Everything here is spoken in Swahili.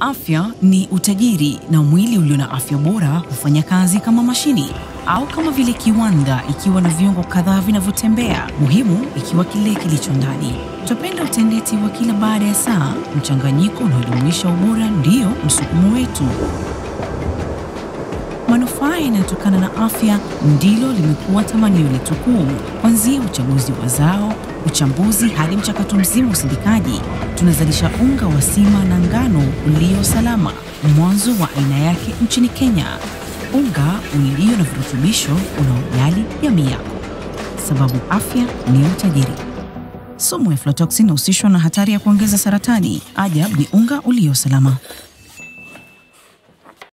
Afya ni utajiri, na mwili ulio na afya bora hufanya kazi kama mashini au kama vile kiwanda, ikiwa na viungo kadhaa vinavyotembea, muhimu ikiwa kile kilicho ndani. Tupenda utendeti wa kila baada ya saa, mchanganyiko unaojumuisha ubora ndio msukumo wetu. Manufaa yanayotokana na afya ndilo limekuwa tamanio letu kuu. Kuanzia uchaguzi wa zao, uchambuzi hadi mchakato mzima usindikaji, tunazalisha unga wa sima na ngano ulio salama, mwanzo wa aina yake nchini Kenya. Unga ulio na virutubisho unaojali jamii yako, sababu afya ni utajiri. Sumu ya aflatoxin inahusishwa na hatari ya kuongeza saratani. Ajab ni unga ulio salama.